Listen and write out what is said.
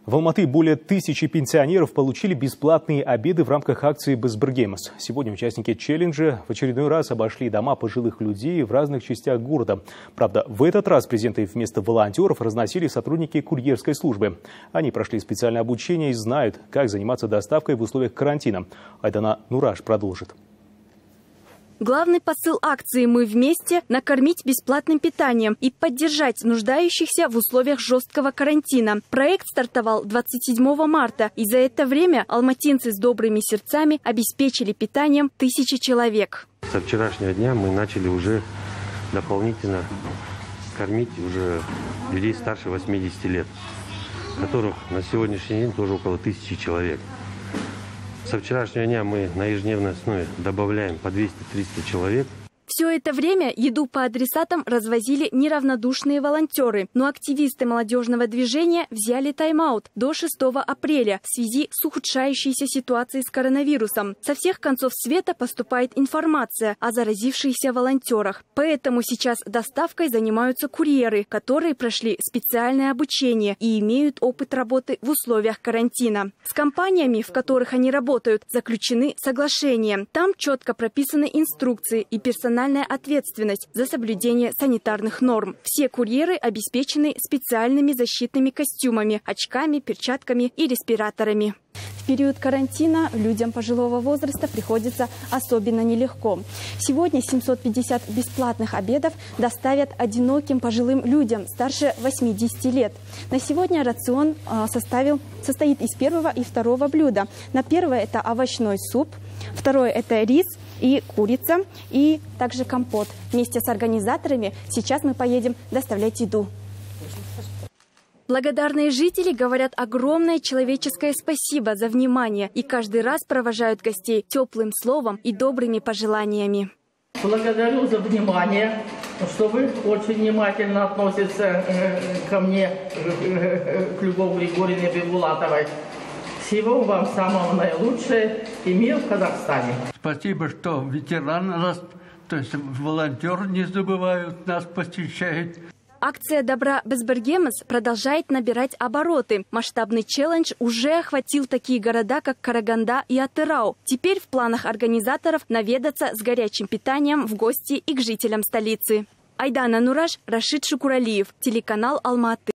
В Алматы более 1000 пенсионеров получили бесплатные обеды в рамках акции «Безбергемес». Сегодня участники челленджа в очередной раз обошли дома пожилых людей в разных частях города. Правда, в этот раз презенты вместо волонтеров разносили сотрудники курьерской службы. Они прошли специальное обучение и знают, как заниматься доставкой в условиях карантина. Айдана Нураш продолжит. Главный посыл акции «Мы вместе» – накормить бесплатным питанием и поддержать нуждающихся в условиях жесткого карантина. Проект стартовал 27 марта, и за это время алматинцы с добрыми сердцами обеспечили питанием 1000 человек. Со вчерашнего дня мы начали уже дополнительно кормить уже людей старше 80 лет, которых на сегодняшний день тоже около 1000 человек. Со вчерашнего дня мы на ежедневной основе добавляем по 200-300 человек. Все это время еду по адресатам развозили неравнодушные волонтеры, но активисты молодежного движения взяли тайм-аут до 6 апреля в связи с ухудшающейся ситуацией с коронавирусом. Со всех концов света поступает информация о заразившихся волонтерах. Поэтому сейчас доставкой занимаются курьеры, которые прошли специальное обучение и имеют опыт работы в условиях карантина. С компаниями, в которых они работают, заключены соглашения. Там четко прописаны инструкции и персональная ответственность за соблюдение санитарных норм. Все курьеры обеспечены специальными защитными костюмами, очками, перчатками и респираторами. В период карантина людям пожилого возраста приходится особенно нелегко. Сегодня 750 бесплатных обедов доставят одиноким пожилым людям старше 80 лет. На сегодня рацион состоит из первого и второго блюда. На первое это овощной суп, второе это рис и курица, и также компот. Вместе с организаторами сейчас мы поедем доставлять еду. Благодарные жители говорят огромное человеческое спасибо за внимание и каждый раз провожают гостей теплым словом и добрыми пожеланиями. Благодарю за внимание, что вы очень внимательно относитесь ко мне, к Любови Григорьевне Бегулатовой. Всего вам самого наилучшего и мир в Казахстане. Спасибо, что ветераны нас, то есть волонтеры не забывают, нас посещают. Акция «Добра Безбергемес» продолжает набирать обороты. Масштабный челлендж уже охватил такие города, как Караганда и Атырау. Теперь в планах организаторов наведаться с горячим питанием в гости и к жителям столицы. Айдана Нураш, Рашид Шукуралиев, телеканал Алматы.